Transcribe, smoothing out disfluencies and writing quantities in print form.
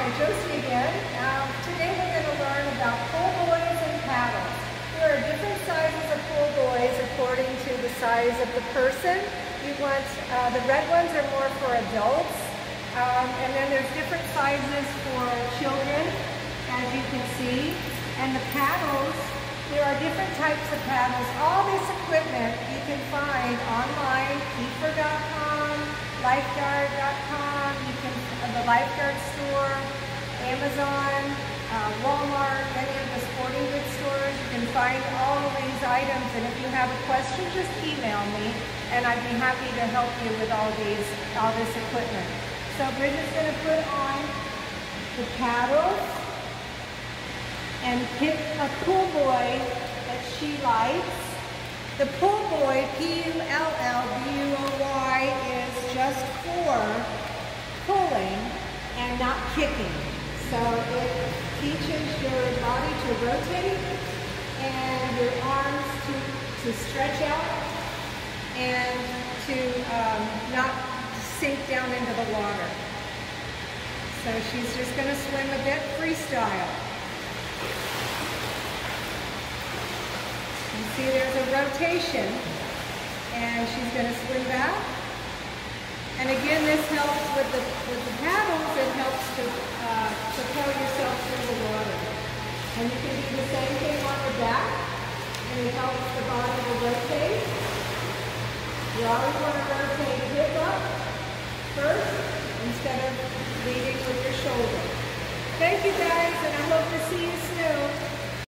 Josie again. Today we're going to learn about pull buoys and paddles. There are different sizes of pull buoys according to the size of the person. The red ones are more for adults, and then there's different sizes for children, as you can see. And the paddles, there are different types of paddles. All this equipment you can find online, keeper.com, lifeguard.com, the lifeguard store, Amazon, Walmart, any of the sporting goods stores. You can find all of these items, and if you have a question, just email me, and I'd be happy to help you with all this equipment. So Bridget's going to put on the paddles and pick a pull buoy that she likes. The pull buoy, P-U-L-L-B-U-O-Y, is just for pulling and not kicking. So it teaches your body to rotate and your arms to stretch out and to not sink down into the water. So she's just going to swim a bit freestyle. You see there's a rotation, and she's going to swim back. And again, this helps with the paddles. It helps to propel yourself through the water. And you can do the same thing on the back, and it helps the body to rotate. You always want to rotate hip up first instead of leading with your shoulder. Thank you guys, and I hope to see you soon.